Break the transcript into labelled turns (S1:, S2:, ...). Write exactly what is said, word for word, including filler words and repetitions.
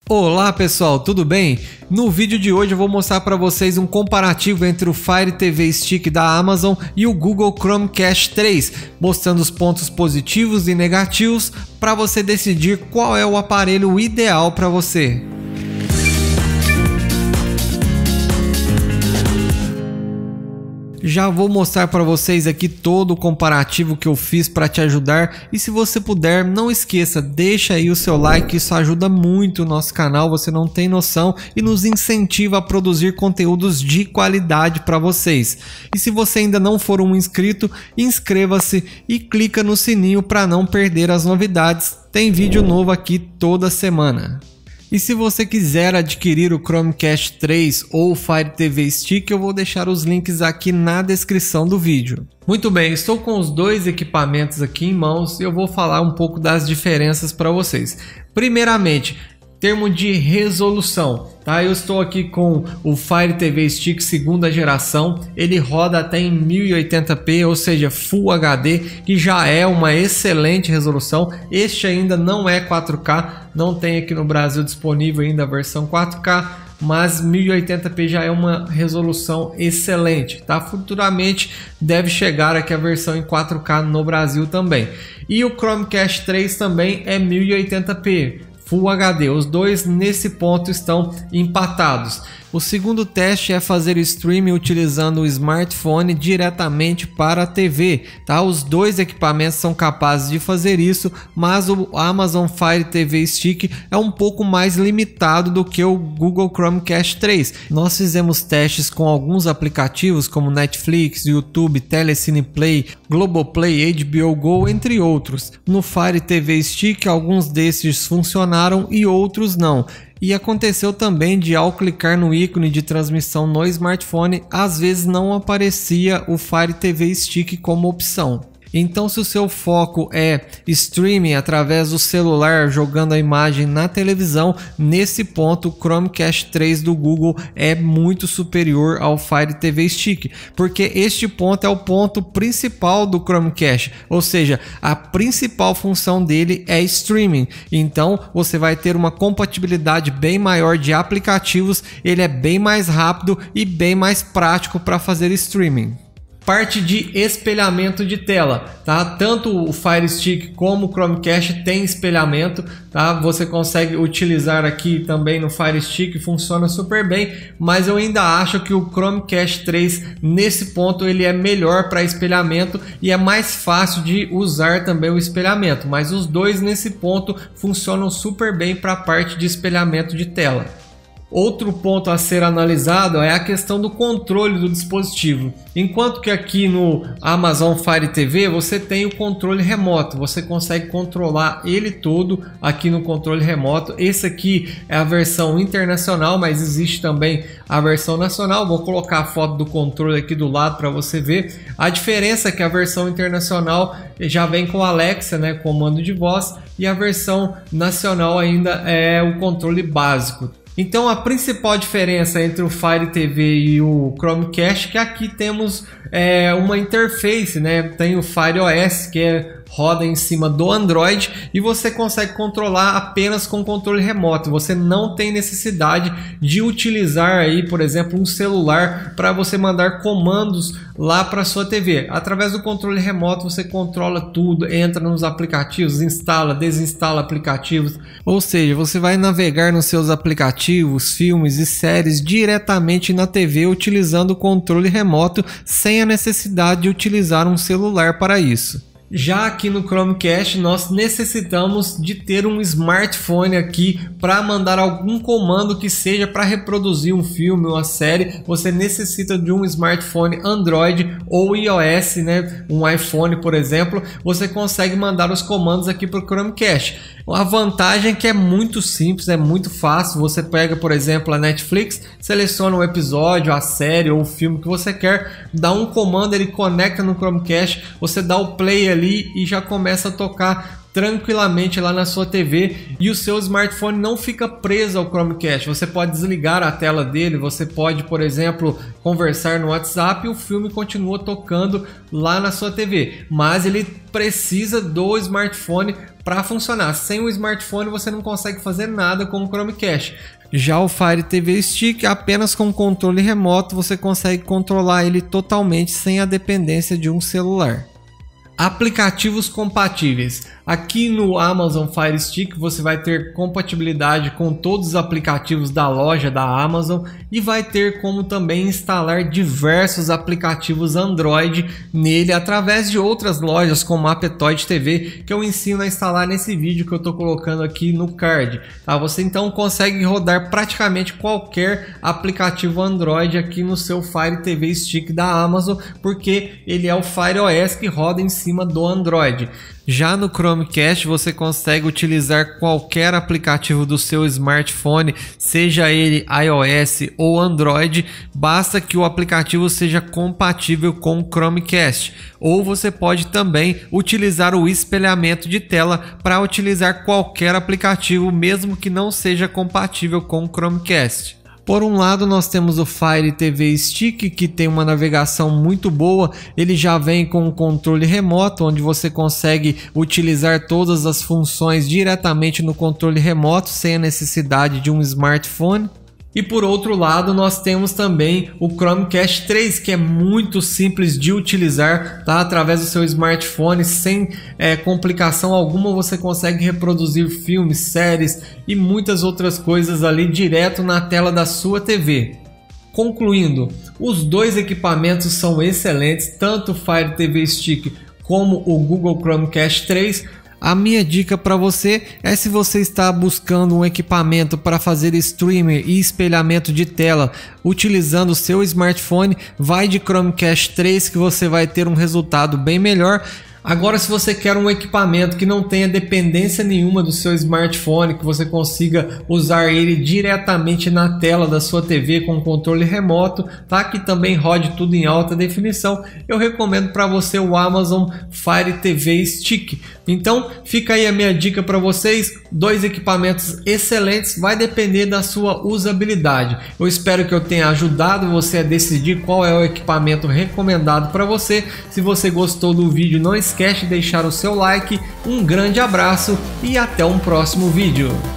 S1: Olá pessoal, tudo bem? No vídeo de hoje eu vou mostrar para vocês um comparativo entre o Fire T V Stick da Amazon e o Google Chromecast três, mostrando os pontos positivos e negativos para você decidir qual é o aparelho ideal para você. Já vou mostrar para vocês aqui todo o comparativo que eu fiz para te ajudar, e se você puder, não esqueça, deixa aí o seu like, isso ajuda muito o nosso canal, você não tem noção, e nos incentiva a produzir conteúdos de qualidade para vocês. E se você ainda não for um inscrito, inscreva-se e clica no sininho para não perder as novidades, tem vídeo novo aqui toda semana. E se você quiser adquirir o Chromecast três ou o Fire T V Stick, eu vou deixar os links aqui na descrição do vídeo. Muito bem, estou com os dois equipamentos aqui em mãos e eu vou falar um pouco das diferenças para vocês. Primeiramente, termo de resolução, tá? Eu estou aqui com o Fire T V Stick segunda geração, ele roda até em mil e oitenta p, ou seja, Full H D, que já é uma excelente resolução. Este ainda não é quatro K, não tem aqui no Brasil disponível ainda a versão quatro K, mas mil e oitenta p já é uma resolução excelente, tá? Futuramente deve chegar aqui a versão em quatro K no Brasil também. E o Chromecast três também é mil e oitenta p. Full H D, os dois nesse ponto estão empatados. O segundo teste é fazer streaming utilizando o smartphone diretamente para a T V, tá? Os dois equipamentos são capazes de fazer isso, mas o Amazon Fire T V Stick é um pouco mais limitado do que o Google Chromecast três. Nós fizemos testes com alguns aplicativos como Netflix, YouTube, Telecine Play, Globoplay, H B O Go, entre outros. No Fire T V Stick, alguns desses funcionaram e outros não. E aconteceu também de, ao clicar no ícone de transmissão no smartphone, às vezes não aparecia o Fire T V Stick como opção. Então, se o seu foco é streaming através do celular, jogando a imagem na televisão, nesse ponto o Chromecast três do Google é muito superior ao Fire T V Stick, porque este ponto é o ponto principal do Chromecast, ou seja, a principal função dele é streaming. Então, você vai ter uma compatibilidade bem maior de aplicativos, ele é bem mais rápido e bem mais prático para fazer streaming. Parte de espelhamento de tela, tá? Tanto o Fire Stick como o Chromecast tem espelhamento, tá? Você consegue utilizar aqui também no Fire Stick, funciona super bem, mas eu ainda acho que o Chromecast três nesse ponto ele é melhor para espelhamento e é mais fácil de usar também o espelhamento, mas os dois nesse ponto funcionam super bem para a parte de espelhamento de tela. Outro ponto a ser analisado é a questão do controle do dispositivo. Enquanto que aqui no Amazon Fire T V você tem o controle remoto, você consegue controlar ele todo aqui no controle remoto. Esse aqui é a versão internacional, mas existe também a versão nacional. Vou colocar a foto do controle aqui do lado para você ver. A diferença é que a versão internacional já vem com Alexa, né, comando de voz, e a versão nacional ainda é o controle básico. Então a principal diferença entre o Fire T V e o Chromecast é que aqui temos é, uma interface, né? Tem o Fire O S, que é, roda em cima do Android, e você consegue controlar apenas com controle remoto. Você não tem necessidade de utilizar aí, por exemplo, um celular para você mandar comandos lá para sua T V. Através do controle remoto você controla tudo, entra nos aplicativos, instala, desinstala aplicativos, ou seja, você vai navegar nos seus aplicativos, filmes e séries diretamente na T V utilizando o controle remoto, sem a necessidade de utilizar um celular para isso. Já aqui no Chromecast nós necessitamos de ter um smartphone aqui para mandar algum comando que seja para reproduzir um filme ou uma série. Você necessita de um smartphone Android ou iOS, né? Um iPhone, por exemplo. Você consegue mandar os comandos aqui para o Chromecast. A vantagem é que é muito simples, é muito fácil. Você pega, por exemplo, a Netflix, seleciona o episódio, a série ou o filme que você quer, dá um comando, ele conecta no Chromecast, você dá o play ali e já começa a tocar tranquilamente lá na sua T V, e o seu smartphone não fica preso ao Chromecast. Você pode desligar a tela dele, você pode, por exemplo, conversar no WhatsApp e o filme continua tocando lá na sua T V, mas ele precisa do smartphone para funcionar. Sem o smartphone você não consegue fazer nada com o Chromecast. Já o Fire T V Stick, apenas com controle remoto você consegue controlar ele totalmente sem a dependência de um celular. Aplicativos compatíveis. Aqui no Amazon Fire Stick você vai ter compatibilidade com todos os aplicativos da loja da Amazon e vai ter como também instalar diversos aplicativos Android nele através de outras lojas como a Aptoide T V, que eu ensino a instalar nesse vídeo que eu estou colocando aqui no card. Tá? Você então consegue rodar praticamente qualquer aplicativo Android aqui no seu Fire T V Stick da Amazon, porque ele é o Fire O S que roda em cima do Android. Já no Chromecast você consegue utilizar qualquer aplicativo do seu smartphone, seja ele iOS ou Android, basta que o aplicativo seja compatível com o Chromecast. Ou você pode também utilizar o espelhamento de tela para utilizar qualquer aplicativo, mesmo que não seja compatível com o Chromecast. Por um lado nós temos o Fire T V Stick, que tem uma navegação muito boa, ele já vem com um controle remoto, onde você consegue utilizar todas as funções diretamente no controle remoto, sem a necessidade de um smartphone. E por outro lado nós temos também o Chromecast três, que é muito simples de utilizar, tá? Através do seu smartphone, sem é, complicação alguma, você consegue reproduzir filmes, séries e muitas outras coisas ali direto na tela da sua T V. Concluindo, os dois equipamentos são excelentes, tanto o Fire T V Stick como o Google Chromecast três. A minha dica para você é, se você está buscando um equipamento para fazer streamer e espelhamento de tela utilizando o seu smartphone, vai de Chromecast três que você vai ter um resultado bem melhor. Agora, se você quer um equipamento que não tenha dependência nenhuma do seu smartphone, que você consiga usar ele diretamente na tela da sua T V com controle remoto, tá? Que também rode tudo em alta definição, eu recomendo para você o Amazon Fire T V Stick. Então, fica aí a minha dica para vocês, dois equipamentos excelentes, vai depender da sua usabilidade. Eu espero que eu tenha ajudado você a decidir qual é o equipamento recomendado para você. Se você gostou do vídeo, não esquece Esquece de deixar o seu like, um grande abraço e até um próximo vídeo.